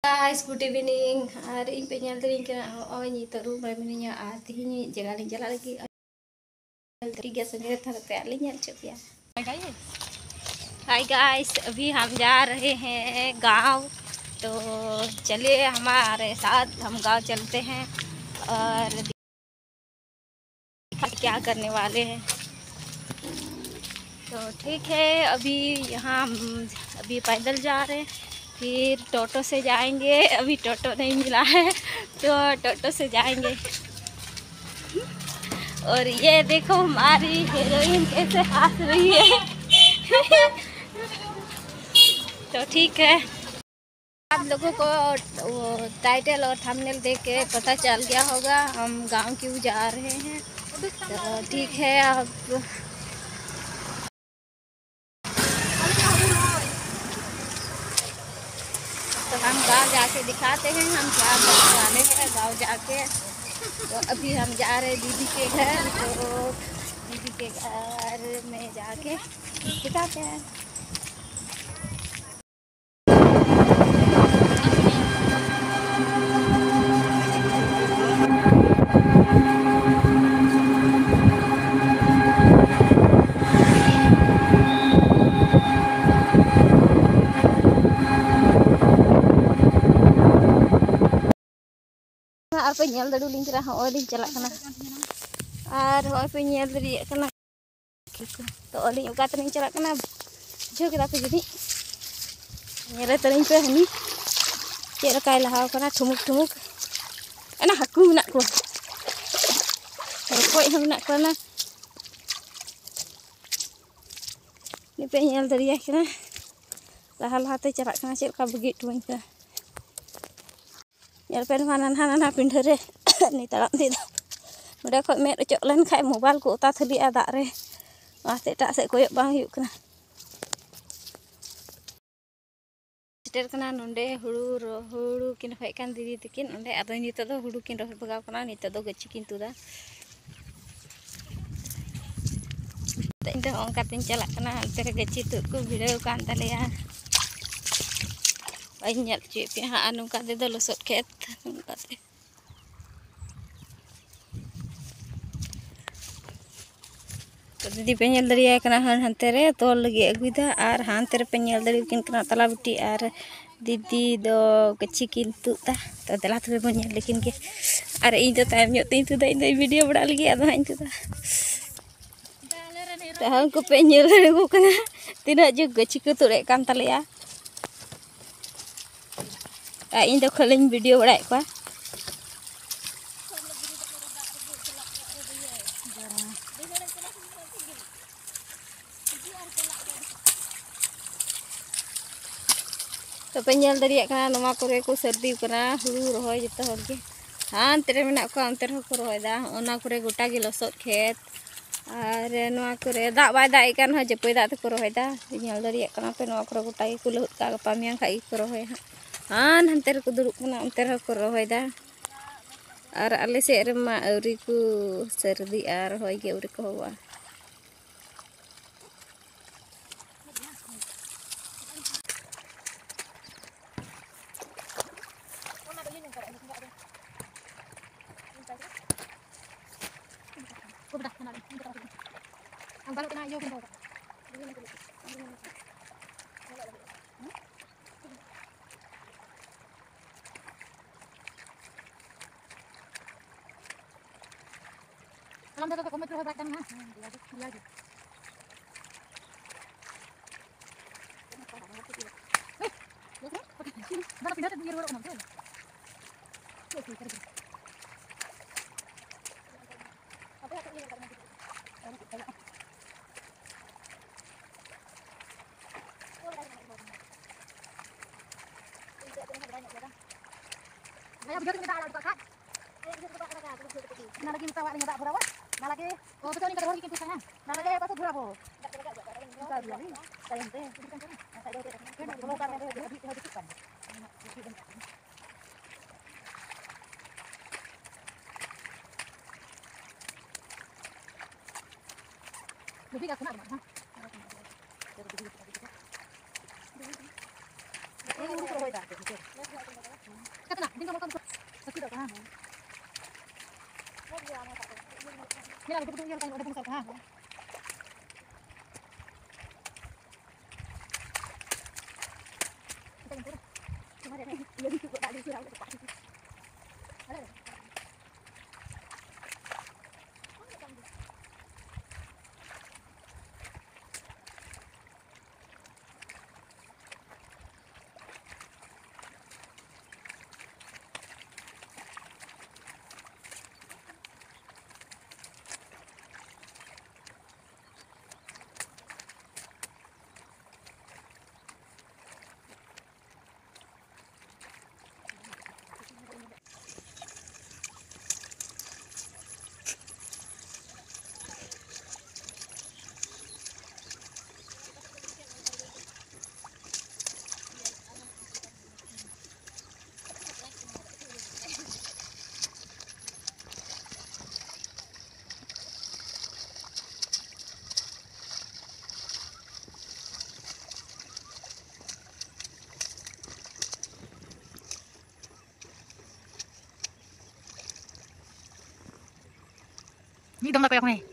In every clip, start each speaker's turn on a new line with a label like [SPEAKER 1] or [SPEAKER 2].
[SPEAKER 1] Guys, good evening. Hari ini penyal tadi kena nyitu rumah minyak artinya jalan lagi. Tiga sendiri terpeat linya cup ya. Hai guys, अभी हम जा रहे हैं गांव। तो चलिए हमारे साथ हम गांव चलते हैं और क्या करने वाले हैं। तो ठीक है, अभी यहाँ हम अभी पैदल जा रहे हैं, फिर टोटो से जाएंगे। अभी टोटो नहीं मिला है तो टोटो से जाएंगे। और ये देखो हमारी हीरोइन कैसे हंस रही है। तो ठीक है, आप लोगों को टाइटल और थंबनेल देख के पता चल गया होगा हम गांव क्यों जा रहे हैं। तो ठीक है, अब तो हम गांव जाके दिखाते हैं हम क्या करने वाले हैं गांव जाके। तो अभी हम जा रहे हैं दीदी के घर, तो दीदी के घर में जाके दिखाते हैं। और पे nyel dadu ling kira ho ling chalak kana ar ho pe nyel dari kana to ling uka tring chalak kana jo kita pe jadi nyere tring pe ni cek kai lahau kana thumuk ana haku nak ko koi ham nak kana ni pe nyel dari kana laha te chalak kana cek ka begitu tuing ka यार पेन हाना हाना पिंडरे नी तड़म दी बड़े खो में चक लेन खाय मोबाइल को उता थली आ दाग रे वाते टा से कोय बांग हुयु कना सेटर कना नोंडे हुड़ू किन होय कान दीदी तकिन ओंडे आदो नितो दो हुड़ू किन रोह बगाव कना नितो दो गच्ची किन तुदा इन दो ओंका तिन चला कना अंते रे गच्ची तु को भिड़ो कान तलेया banyak cuy हाँ नुका दे दो लसोट खेत नुका दे तो दीदी पेnyel dari kena hantere tol lagi aguida ar hantere penyel dari bikin kena tala buti ar didi do kecikin tu ta to telah tu penyel lekin ke ar ini to time nyot tu da ini video bड़ा lagi ada ini tu ta tahan ko penyel dari ko kena tidak juga kecik tu rek kan tali ya. Ini tuh kalian video berai kuah. Tapi nyal dari karena nama kore ku serdi karena hulu rohoi jatuh lagi. Antere menak ku antere ku rohoi dah. Ona kore gota gilosot khet. Are nama kore dak bai dak ikan ha jepoi dak tu ku rohoi dah. Nyal dari karena pe nama kore gota ku lut ka pamiang kai ku rohoi ha. Hanter ku duduk kena anter ku rohoi dah. Ar ale se rema auri ku serdi ar hoi ge auri ko wa. Alam dah kau metro berat kan? Lagi. Mana pindah tu biar orang nampak. Apa yang terjadi? Ayah biar kita ada dekat. Nah lagi minta awak dengan tak berapa? Nah lagi, oh betul ni kalau kita sana. Nah lagi apa tu berapa? Kita dia ni, saya ente. Saya dah tu. Kalau tak ada dia kan. Lebih kat sana. Ini urut roda.
[SPEAKER 2] Ni dong apa nih?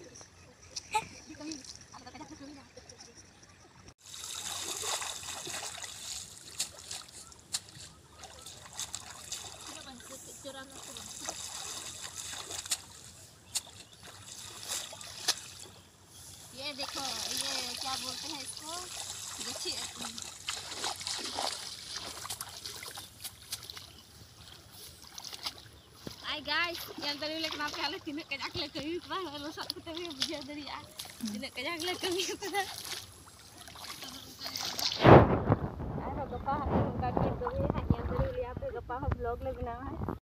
[SPEAKER 1] ये देखो, ये क्या बोलते हैं इसको, देखिए। Hai guys, yang tadi lihat kenapa kalian tidak kejak lihat kami pernah lalu saat kita lihat bisa dari ya tidak kejak lihat kami pernah. Ayo gapa hari kami kami yang tadi lihat gapa vlog lagi nama.